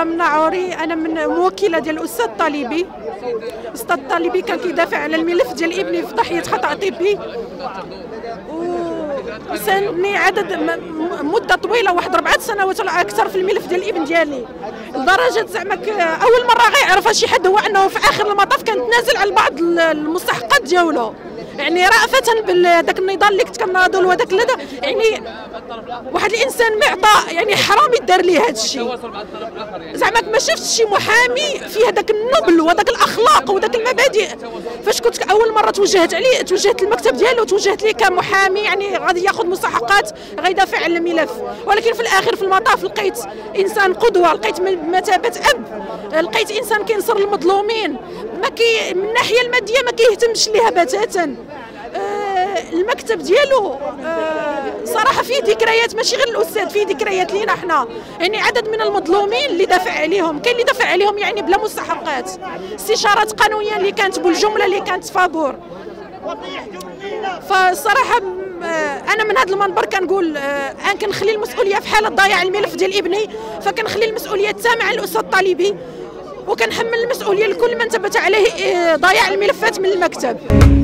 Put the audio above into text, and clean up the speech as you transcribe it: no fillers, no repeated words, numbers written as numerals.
إلهام ناعوري. أنا من موكلة ديال الأستاذ الطالبي. الأستاذ الطالبي كان كيدافع على الملف ديال ابني في ضحية خطأ طبي، وساندني عدد مدة طويلة، واحد 4 سنوات ولا أكثر في الملف ديال الابن ديالي، لدرجة زعما أول مرة غيعرفها شي حد هو أنه في آخر المطاف كان تنازل على بعض المستحقات ديالو، يعني رأفة بهذاك النضال اللي كنت كناضل وهذاك يعني واحد الانسان معطى، يعني حرام يدار ليه هذا الشيء. زعما ما شفتش شي محامي فيه هذاك النبل وهذاك الاخلاق وهذاك المبادئ. فاش كنت اول مره توجهت للمكتب ديالو، توجهت ليه كمحامي يعني غادي ياخذ مستحقات، غيدافع على الملف، ولكن في الاخر في المطاف لقيت انسان قدوه، لقيت مثابه اب، لقيت انسان كينصر المظلومين، من الناحيه الماديه ما كيهتمش ليها بتاتا. المكتب ديالو صراحه فيه ذكريات، ماشي غير الاستاذ، فيه ذكريات لينا حنا، يعني عدد من المظلومين اللي دافع عليهم، كاين اللي دافع عليهم يعني بلا مستحقات، استشارات قانونيه اللي كانت بالجمله اللي كانت فابور. فالصراحه انا من هذا المنبر كنقول انا كنخلي المسؤوليه في حاله ضياع الملف ديال ابني، فكنخلي المسؤوليه تامه على الاستاذ الطالبي، وكنحمل المسؤوليه لكل من ثبت عليه ضياع الملفات من المكتب.